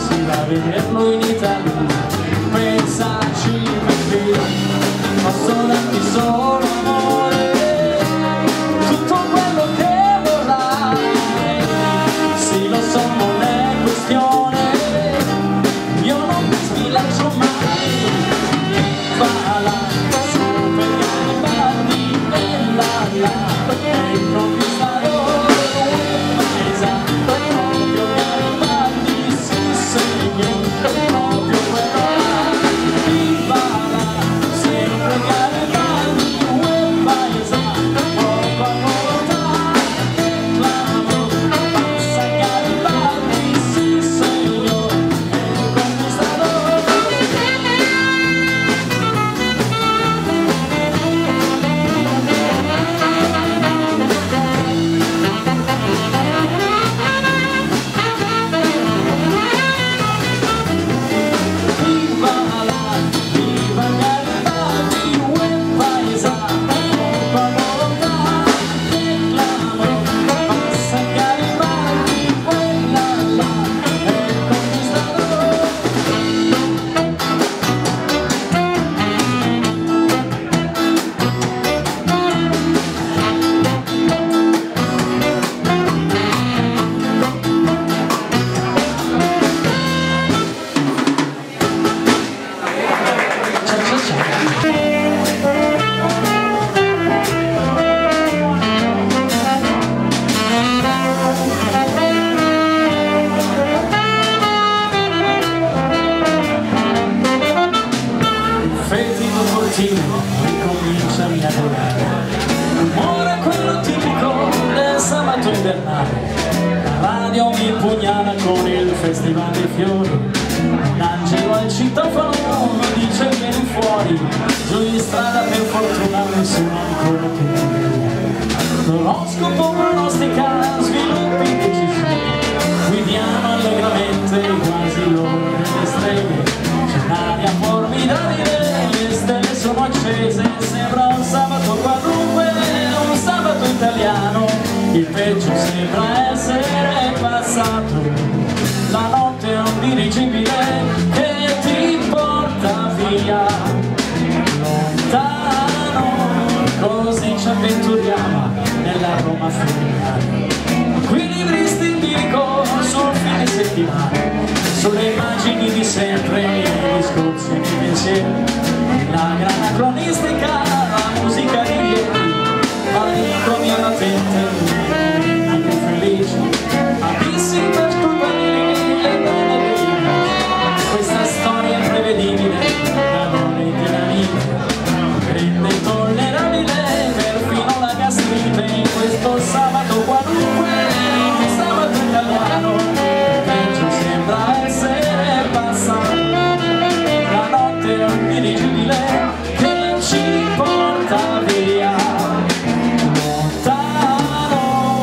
si va a vederlo in Italia. Pensaci perché posso darti solo amore, tutto quello che vorrai. Sì, lo so, non è questione, io non mi sbilancio mai. Va là, su per i balli e la e improvvisare paesa, proprio Garibaldi si segna, proprio quello là. Viva là, sempre Garibaldi, un paesa, poco a volontà, clamo, passa Garibaldi, si segna, il conquistador. Ricomincia a adorare, l'umore quello tipico del sabato invernale. La radio mi pugnala con il festival dei fiori, un angelo al citofono mi dice vieni fuori, giù in strada per fortuna nessuno ancora che mi l'oroscopo pronostica sviluppi decisivi, guidiamo allegramente quasi l'ora delle streghe, c'è un'aria formidabile, le stelle sono accese, sembra un sabato qualunque, un sabato italiano, il peggio sembra essere passato, la notte è un dirigibile che ti porta via lontano, così ci avventuriamo nella Roma feriale, equilibristi in bilico sul fine settimana, sulle immagini di sempre, i discorsi e i pensieri, la gran acronistica, la musica di ieri, malincomi alla latente, anche felici, abissi per colpa di le belle vite, questa storia imprevedibile, l'amore dinamite, rende intollerabile perfino la gastrite, in questo sabato qualunque, un sabato italiano, il peggio sembra essere passato, la notte è un dirigibile che ci porta via lontano.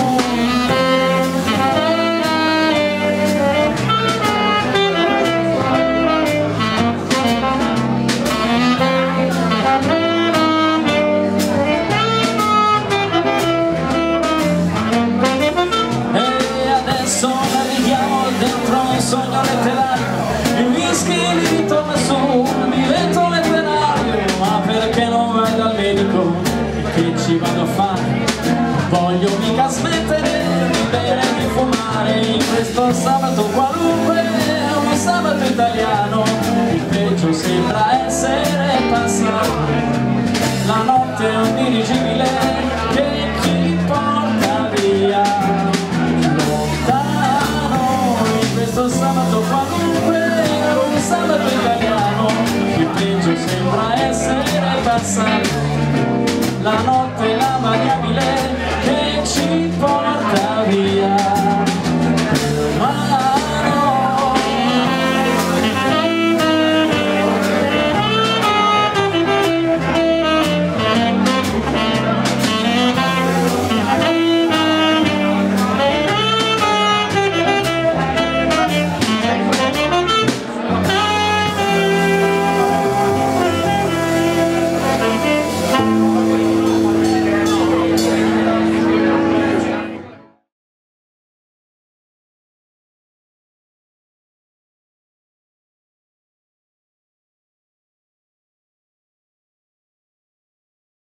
E adesso navighiamo dentro un sogno letterario, il whisky mi ritorna su, divento letterario, ma perché non vai dal medico? Che ci vado a fare? Voglio mica smettere di bere e di fumare, in questo sabato qualunque, un sabato italiano, il peggio sembra essere passato, la notte è un dirigibile che ci porta via lontano, in questo sabato qualunque, un sabato italiano, il peggio sembra essere passato, la notte è la variabile